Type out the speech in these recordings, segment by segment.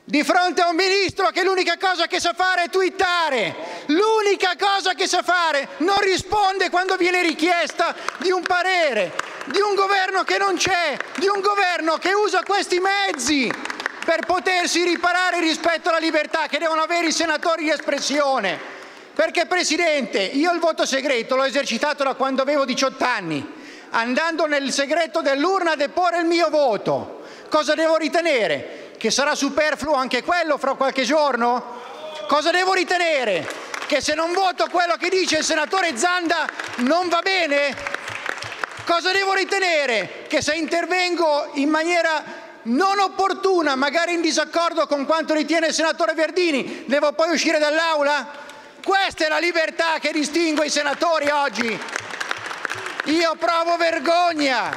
di fronte a un ministro che l'unica cosa che sa fare è twittare, l'unica cosa che sa fare, non risponde quando viene richiesta di un parere, di un governo che non c'è, di un governo che usa questi mezzi per potersi riparare rispetto alla libertà che devono avere i senatori di espressione. Perché, Presidente, io il voto segreto l'ho esercitato da quando avevo 18 anni, andando nel segreto dell'urna a deporre il mio voto. Cosa devo ritenere? Che sarà superfluo anche quello fra qualche giorno? Cosa devo ritenere? Che se non voto quello che dice il senatore Zanda non va bene? Cosa devo ritenere? Che se intervengo in maniera non opportuna, magari in disaccordo con quanto ritiene il senatore Verdini, devo poi uscire dall'Aula? Questa è la libertà che distingue i senatori oggi. Io provo vergogna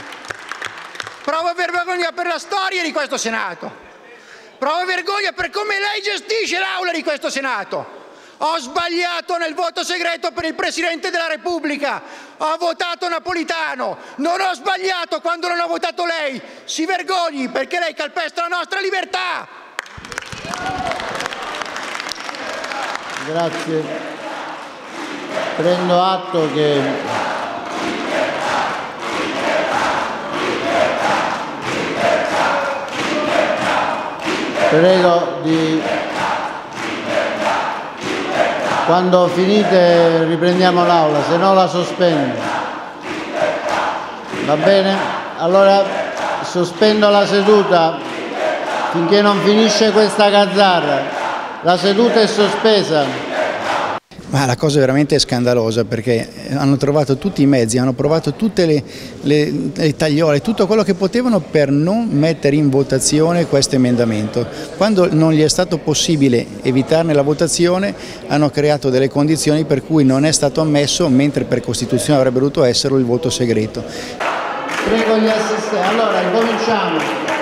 per la storia di questo Senato. Provo vergogna per come lei gestisce l'Aula di questo Senato. Ho sbagliato nel voto segreto per il Presidente della Repubblica. Ho votato Napolitano. Non ho sbagliato quando non ho votato lei. Si vergogni, perché lei calpesta la nostra libertà. Grazie. Prendo atto che prego di... Quando finite riprendiamo l'aula, se no la sospendo. Va bene? Allora sospendo la seduta finché non finisce questa gazzarra. La seduta è sospesa. Ma la cosa veramente è scandalosa, perché hanno trovato tutti i mezzi, hanno provato tutte le tagliole, tutto quello che potevano per non mettere in votazione questo emendamento. Quando non gli è stato possibile evitarne la votazione, hanno creato delle condizioni per cui non è stato ammesso, mentre per Costituzione avrebbe dovuto esserlo, il voto segreto. Prego gli assistenti. Allora, cominciamo.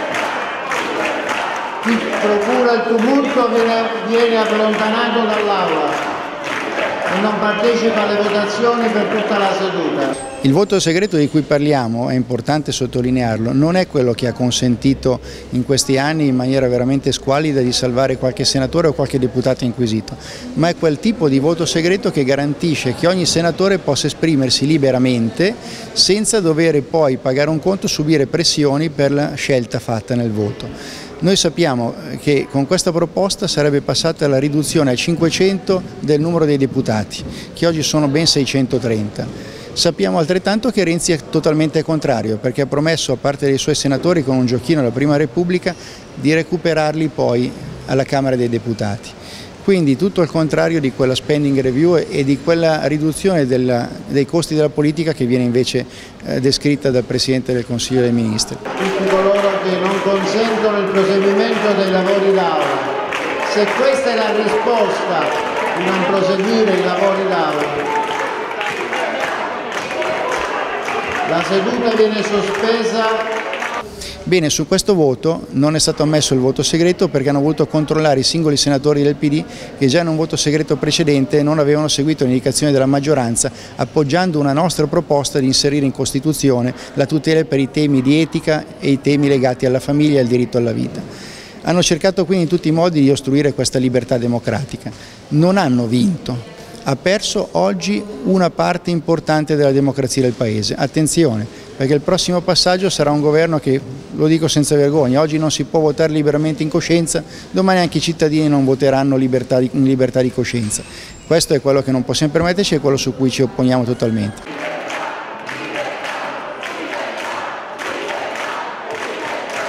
Chi procura il tumulto viene allontanato dall'Aula e non partecipa alle votazioni per tutta la seduta. Il voto segreto di cui parliamo, è importante sottolinearlo, non è quello che ha consentito in questi anni in maniera veramente squallida di salvare qualche senatore o qualche deputato inquisito, ma è quel tipo di voto segreto che garantisce che ogni senatore possa esprimersi liberamente senza dover poi pagare un conto, subire pressioni per la scelta fatta nel voto. Noi sappiamo che con questa proposta sarebbe passata la riduzione a 500 del numero dei deputati, che oggi sono ben 630. Sappiamo altrettanto che Renzi è totalmente contrario, perché ha promesso a parte dei suoi senatori con un giochino alla Prima Repubblica di recuperarli poi alla Camera dei Deputati. Quindi tutto il contrario di quella spending review e di quella riduzione dei costi della politica che viene invece descritta dal Presidente del Consiglio dei Ministri. Tutti coloro che non consentono il proseguimento dei lavori d'Aula, se questa è la risposta di non proseguire i lavori d'Aula, la seduta viene sospesa. Bene, su questo voto non è stato ammesso il voto segreto perché hanno voluto controllare i singoli senatori del PD che già in un voto segreto precedente non avevano seguito le indicazioni della maggioranza, appoggiando una nostra proposta di inserire in Costituzione la tutela per i temi di etica e i temi legati alla famiglia e al diritto alla vita. Hanno cercato quindi in tutti i modi di ostruire questa libertà democratica. Non hanno vinto. Ha perso oggi una parte importante della democrazia del Paese. Attenzione, perché il prossimo passaggio sarà un governo che, lo dico senza vergogna, oggi non si può votare liberamente in coscienza, domani anche i cittadini non voteranno in libertà di coscienza. Questo è quello che non possiamo permetterci e quello su cui ci opponiamo totalmente.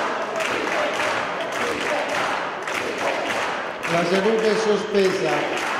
La seduta è sospesa.